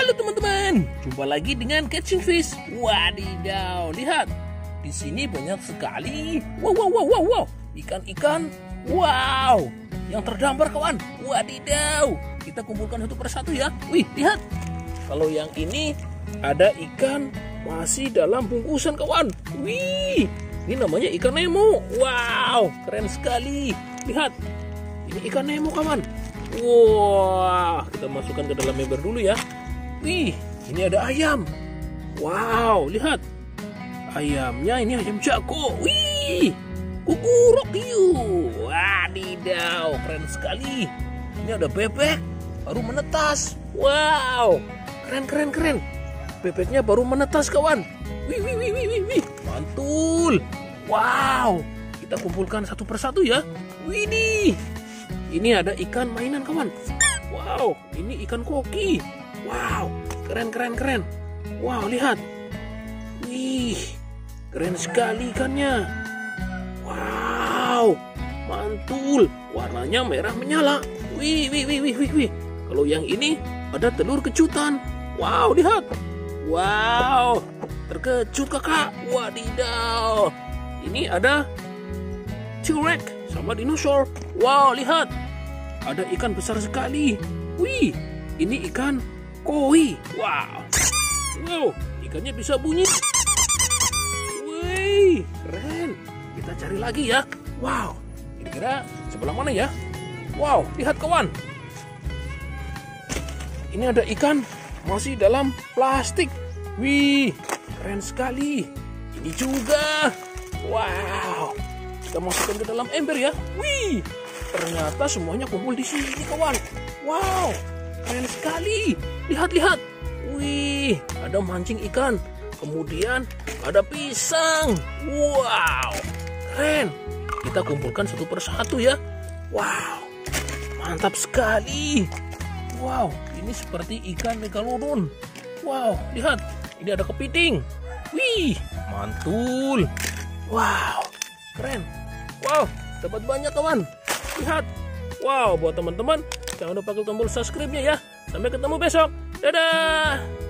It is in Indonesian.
Halo teman-teman, jumpa lagi dengan Catching Fish. Wadidaw, lihat. Di sini banyak sekali. Wow. Ikan-ikan. Wow. Yang terdampar kawan. Wadidaw. Kita kumpulkan satu persatu ya. Wih, lihat. Kalau yang ini ada ikan masih dalam bungkusan kawan. Wih, ini namanya ikan Nemo. Wow, keren sekali. Lihat. Ini ikan Nemo kawan. Wah, kita masukkan ke dalam ember dulu ya. Wih, ini ada ayam. Wow, lihat. Ayamnya ini ayam jago. Wih, kukuruk hiu. Wadidaw, keren sekali. Ini ada bebek, baru menetas. Wow, keren. Bebeknya baru menetas kawan. Wih. Mantul. Wow, kita kumpulkan satu persatu ya. Widih. Ini ada ikan mainan kawan. Wow, ini ikan koki. Wow, keren. Wow, lihat. Wih, keren sekali ikannya. Wow, mantul. Warnanya merah menyala. Wih. Kalau yang ini ada telur kejutan. Wow, lihat. Wow, terkejut kakak. Wadidaw. Ini ada T-Rex sama dinosaur. Wow, lihat. Ada ikan besar sekali. Wih, ini ikan koi. Wow, ikannya bisa bunyi. Wih, keren. Kita cari lagi ya. Wow, kira-kira sebelah mana ya? Wow, lihat kawan. Ini ada ikan masih dalam plastik. Wih, keren sekali. Ini juga. Wow, kita masukkan ke dalam ember ya. Wih, ternyata semuanya kumpul di sini kawan. Wow, keren sekali. Lihat. Wih, ada mancing ikan. Kemudian ada pisang. Wow, keren. Kita kumpulkan satu persatu ya. Wow, mantap sekali. Wow, ini seperti ikan megalodon. Wow, lihat. Ini ada kepiting. Wih, mantul. Wow, keren. Wow, dapat banyak kawan. Lihat. Wow, buat teman-teman jangan lupa klik tombol subscribe-nya ya. Sampai ketemu besok. Dadah.